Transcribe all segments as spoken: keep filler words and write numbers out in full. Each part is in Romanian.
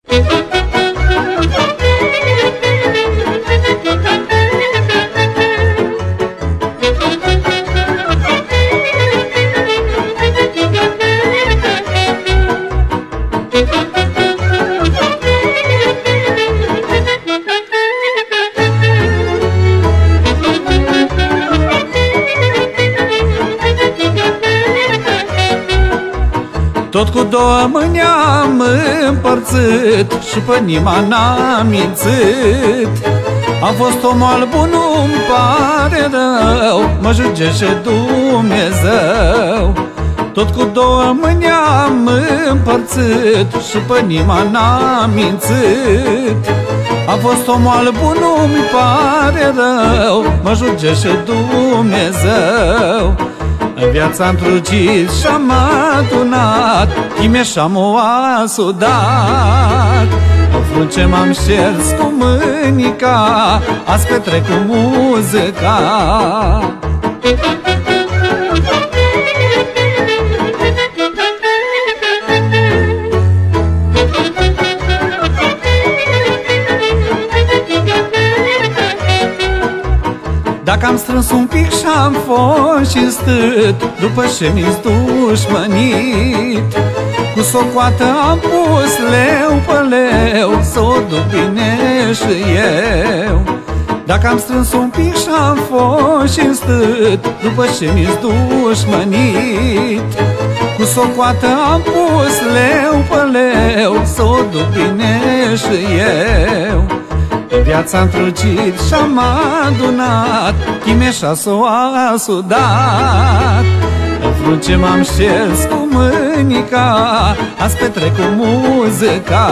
Tot cu două mâini am împărțit și pe nimeni n-am mințit. Am fost om al bun, nu-mi pare rău, mă jugește Dumnezeu. Tot cu două mâini am împărțit și pe nimeni n-am mințit. Am fost om al bun, nu-mi pare rău, mă jugește Dumnezeu. În viața-am trugit și-am adunat, chime și-am oasul dat. În frunce m-am șters cu mânica, azi petrec cu muzica. Dacă am strâns un pic și-am fost și stât, după ce mi-s dușmănit, cu socoată am pus leu pe leu, să o duc bine și eu. Dacă am strâns un pic și-am fost și stât, după ce mi-s dușmănit, cu socoată am pus leu pe leu, să o duc bine și eu. În viața-am trugit și-am adunat, chime și-asul asul dat. În frunce m-am șters cu mânica, azi petrec cu muzica.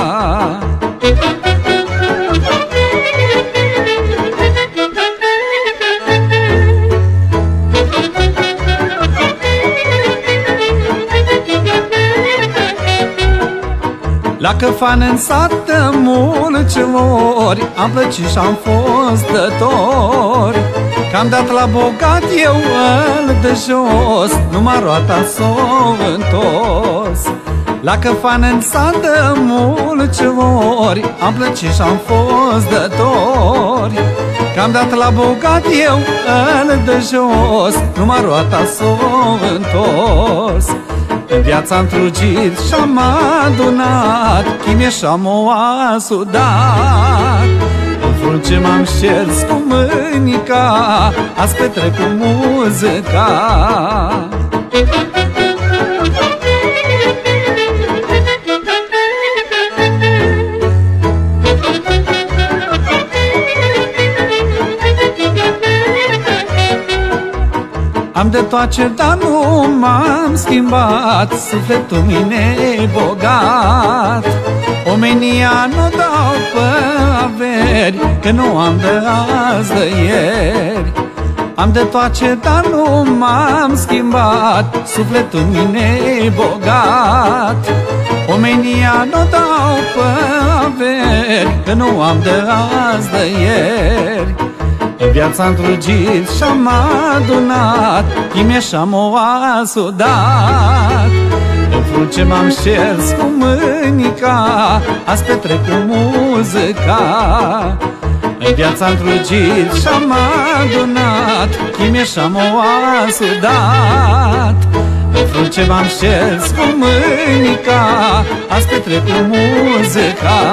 La căfan în sat de multe ori am plăcit și-am fost dător. Că-am dat la bogat eu îl de jos, numai roata s-o întors. La căfan în sat de multe ori am plăcit și-am fost dător. Că-am dat la bogat eu îl de jos, numai roata s-o întors. În viața-am trugit și-am adunat, chime și-am oasul dat. În frunce m-am șters cu mânica, azi petrec cu muzica. Am de toate, dar nu m-am schimbat, sufletul mine bogat. Omenia nu dau pe averi, că nu am de azi de ieri. Am de toate, dar nu m-am schimbat, sufletul mine bogat. Omenia nu dau pe averi, că nu am de azi de ieri. În viața-am trugit și-am adunat, chime și-am oasul dat. În frunce m-am șters cu mânica, azi petrec cu muzica. În viața-am trugit și-am adunat, chime și-am oasul dat. În frunce m-am șters cu mânica, azi petrec cu muzica.